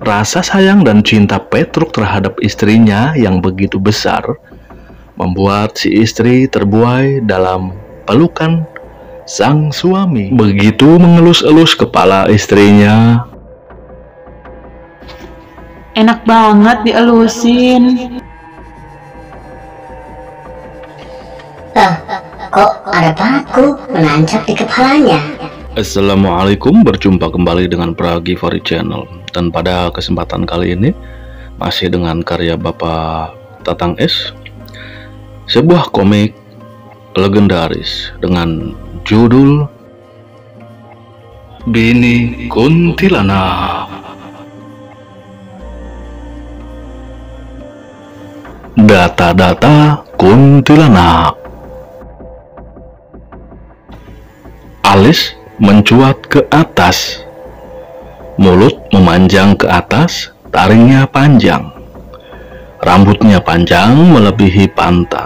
Rasa sayang dan cinta Petruk terhadap istrinya yang begitu besar membuat si istri terbuai dalam pelukan sang suami. Begitu mengelus-elus kepala istrinya. Enak banget dielusin. Kok ada paku menancap di kepalanya? Assalamualaikum, berjumpa kembali dengan Pragivari Channel. Dan pada kesempatan kali ini masih dengan karya Bapak Tatang S, sebuah komik legendaris dengan judul Bini Kuntilanak. Data-data kuntilanak. Alis mencuat ke atas, mulut memanjang ke atas, taringnya panjang, rambutnya panjang melebihi pantat,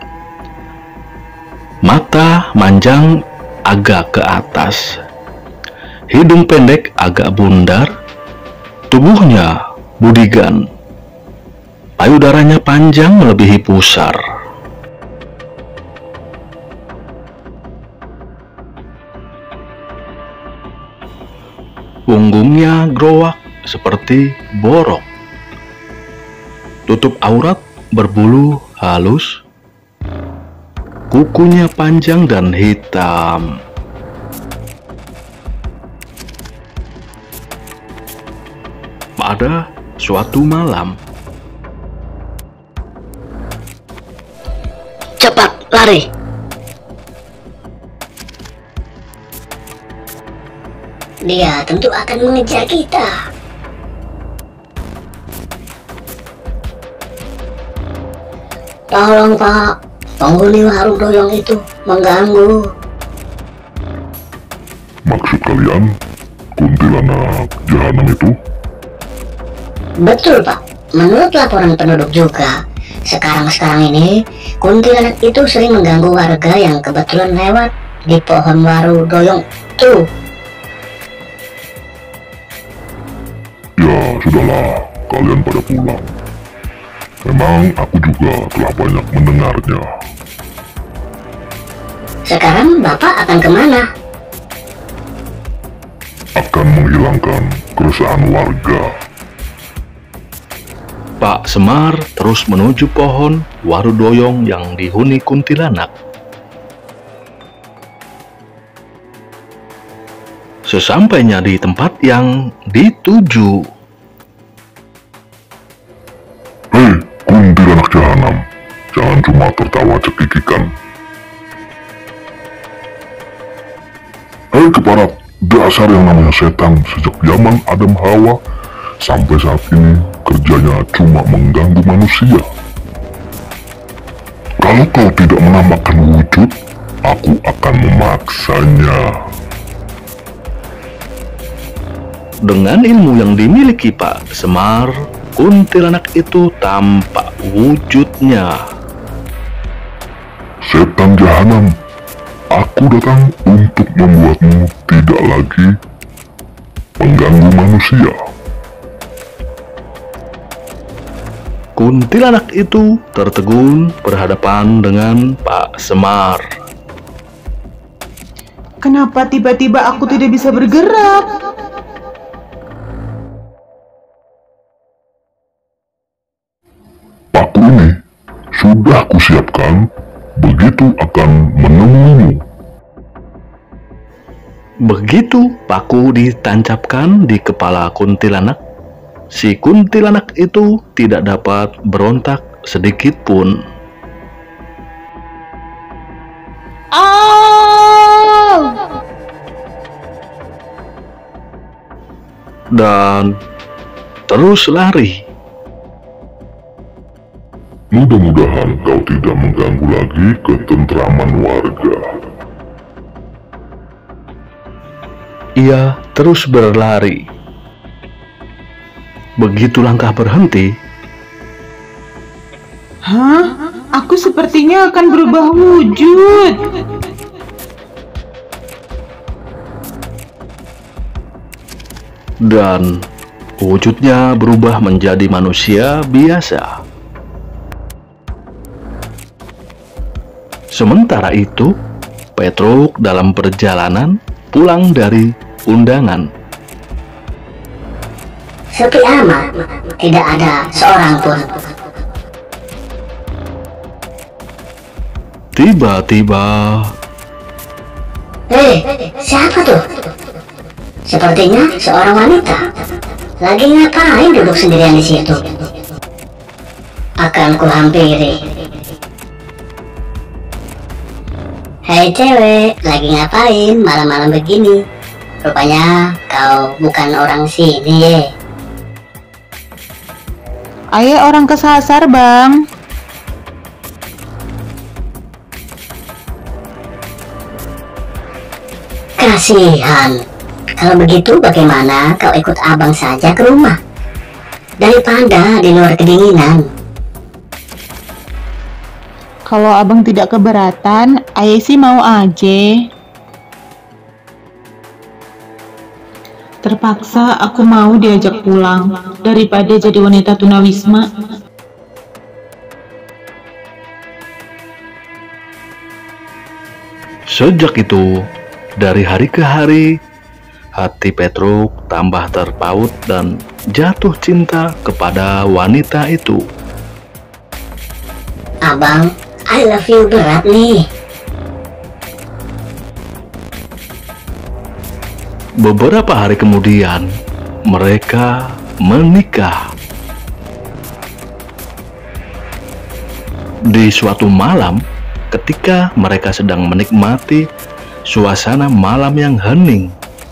mata manjang agak ke atas, hidung pendek agak bundar, tubuhnya budigan, payudaranya panjang melebihi pusar. Punggungnya growak seperti borok. Tutup aurat berbulu halus. Kukunya panjang dan hitam. Pada suatu malam, Cepat lari! Dia tentu akan mengejar kita. Tolong Pak, penghuni warung doyong itu mengganggu. Maksud kalian, kuntilanak jahanam itu? Betul Pak, menurut laporan penduduk juga, sekarang ini kuntilanak itu sering mengganggu warga yang kebetulan lewat di pohon waru doyong tuh. Ya sudahlah, kalian pada pulang. Memang aku juga telah banyak mendengarnya. Sekarang Bapak akan kemana? Akan menghilangkan keresahan warga. Pak Semar terus menuju pohon waru doyong yang dihuni kuntilanak. Sesampainya di tempat yang dituju, Hei, kuntilanak jahanam, jangan cuma tertawa cekikikan. Hei keparat, dasar yang namanya setan sejak zaman Adam Hawa sampai saat ini kerjanya cuma mengganggu manusia. Kalau kau tidak menampakkan wujud, aku akan memaksanya. dengan ilmu yang dimiliki Pak Semar, kuntilanak itu tampak wujudnya. Setan jahanam, aku datang untuk membuatmu tidak lagi mengganggu manusia. Kuntilanak itu tertegun berhadapan dengan Pak Semar. Kenapa tiba-tiba aku tidak bisa bergerak? Paku ini sudah kusiapkan, begitu akan menemuimu. Begitu paku ditancapkan di kepala kuntilanak, si kuntilanak itu tidak dapat berontak sedikit pun. Dan terus lari. Mudah-mudahan kau tidak mengganggu lagi ketentraman warga. Ia terus berlari. Begitu langkah berhenti, Hah? Aku sepertinya akan berubah wujud. dan Wujudnya berubah menjadi manusia biasa. Sementara itu, Petruk dalam perjalanan pulang dari undangan. Sepi amat, tidak ada seorang pun. Tiba-tiba, Siapa tuh? Sepertinya seorang wanita. Lagi ngapain duduk sendirian di situ? Akan kuhampiri. Hei cewek, lagi ngapain malam-malam begini? Rupanya kau bukan orang sini ye. Ayah orang kesasar, Bang. Kasihan. Kalau begitu bagaimana kau ikut abang saja ke rumah? Daripada di luar kedinginan. Kalau abang tidak keberatan, ayah sih mau aja. Terpaksa aku mau diajak pulang daripada jadi wanita tunawisma. sejak itu, dari hari ke hari, hati Petruk tambah terpaut dan jatuh cinta kepada wanita itu. Abang, I love you berat nih. Beberapa hari kemudian, mereka menikah. Di suatu malam, ketika mereka sedang menikmati suasana malam yang hening,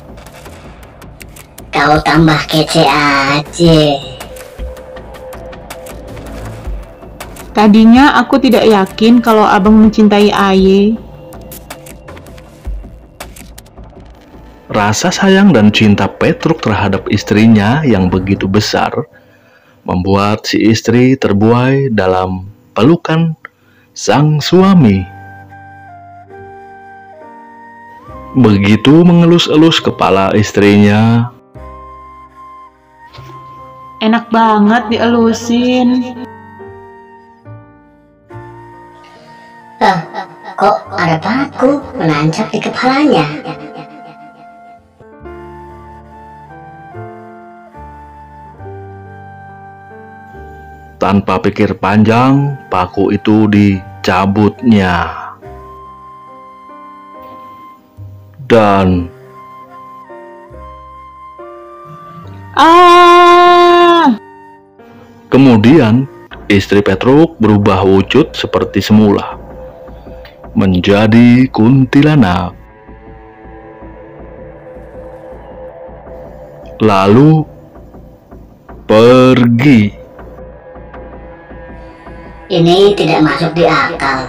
Kau tambah kece aja. Tadinya aku tidak yakin kalau abang mencintai ayah. rasa sayang dan cinta Petruk terhadap istrinya yang begitu besar membuat si istri terbuai dalam pelukan sang suami. Begitu mengelus-elus kepala istrinya, Enak banget dielusin. Kok ada paku menancap di kepalanya? tanpa pikir panjang, paku itu dicabutnya. Dan kemudian istri Petruk berubah wujud seperti semula, menjadi kuntilanak. Lalu pergi. Ini tidak masuk di akal.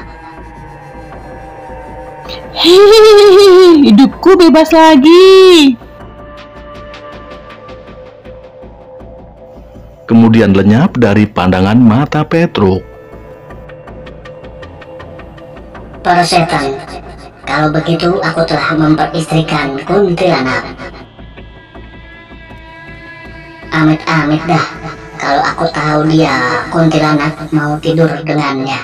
Hehehe, hidupku bebas lagi. Kemudian lenyap dari pandangan mata Petruk. Para setan, kalau begitu aku telah memperistrikan kuntilanak. Amit-amit dah, kalau aku tahu dia kuntilanak mau tidur dengannya.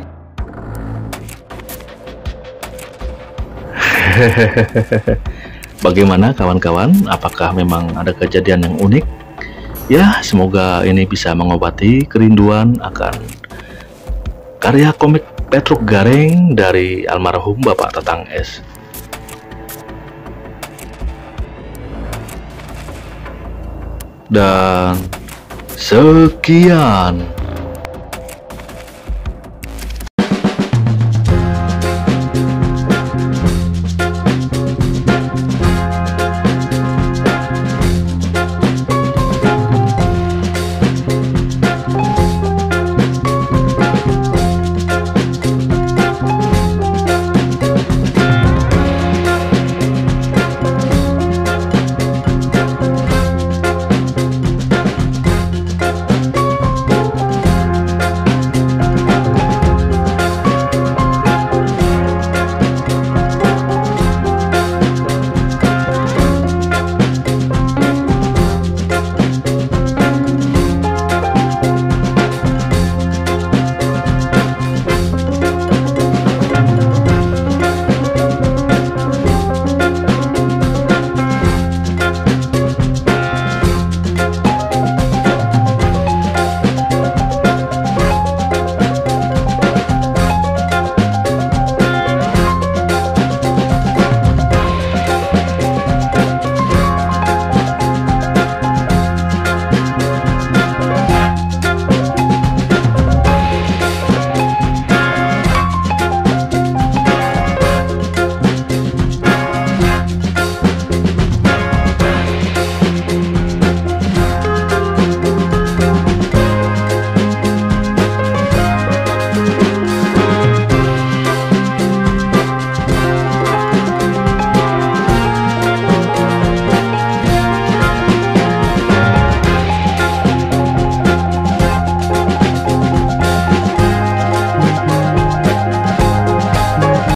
Bagaimana kawan-kawan? Apakah memang ada kejadian yang unik? Ya, semoga ini bisa mengobati kerinduan akan karya komik Petruk Gareng dari almarhum Bapak Tatang S. Dan sekian.